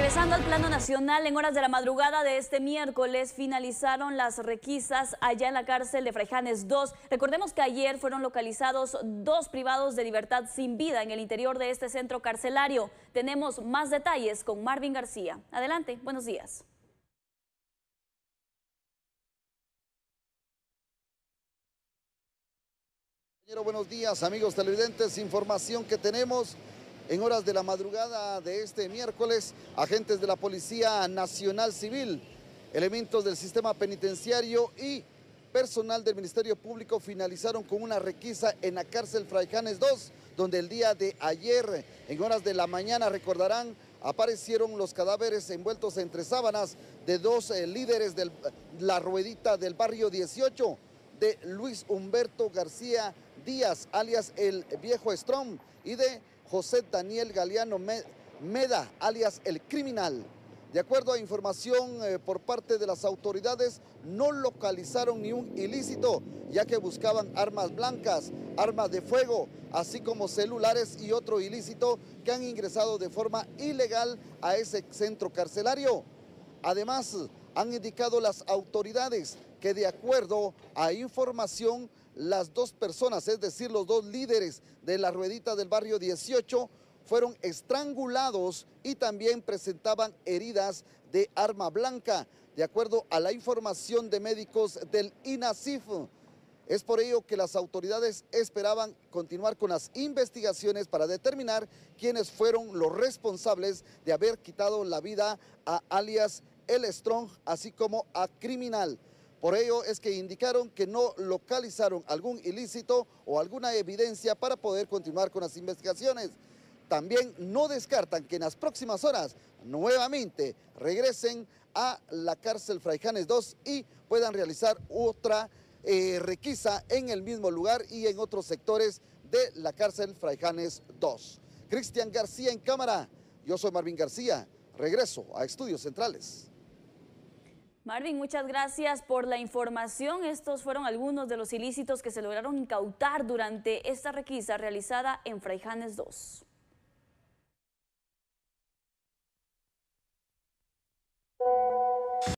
Regresando al plano nacional, en horas de la madrugada de este miércoles finalizaron las requisas allá en la cárcel de Fraijanes 2. Recordemos que ayer fueron localizados 2 privados de libertad sin vida en el interior de este centro carcelario. Tenemos más detalles con Marvin García. Adelante, buenos días. Buenos días, amigos televidentes. Información que tenemos en horas de la madrugada de este miércoles. Agentes de la Policía Nacional Civil, elementos del sistema penitenciario y personal del Ministerio Público finalizaron con una requisa en la cárcel Fraijanes 2, donde el día de ayer, en horas de la mañana, recordarán, aparecieron los cadáveres envueltos entre sábanas de 2 líderes de la ruedita del barrio 18, de Luis Humberto García Díaz, alias el Viejo Strong, y de José Daniel Galeano Meda, alias el Criminal. De acuerdo a información por parte de las autoridades, no localizaron ni un ilícito, ya que buscaban armas blancas, armas de fuego, así como celulares y otro ilícito que han ingresado de forma ilegal a ese centro carcelario. Además, han indicado las autoridades que, de acuerdo a información, las 2 personas, es decir, los 2 líderes de la ruedita del barrio 18, fueron estrangulados y también presentaban heridas de arma blanca, de acuerdo a la información de médicos del INASIF. Es por ello que las autoridades esperaban continuar con las investigaciones para determinar quiénes fueron los responsables de haber quitado la vida a alias el Strong, así como a Criminal. Por ello es que indicaron que no localizaron algún ilícito o alguna evidencia para poder continuar con las investigaciones. También no descartan que en las próximas horas nuevamente regresen a la cárcel Fraijanes 2 y puedan realizar otra requisa en el mismo lugar y en otros sectores de la cárcel Fraijanes 2. Cristian García en cámara, yo soy Marvin García, regreso a Estudios Centrales. Marvin, muchas gracias por la información. Estos fueron algunos de los ilícitos que se lograron incautar durante esta requisa realizada en Fraijanes 2.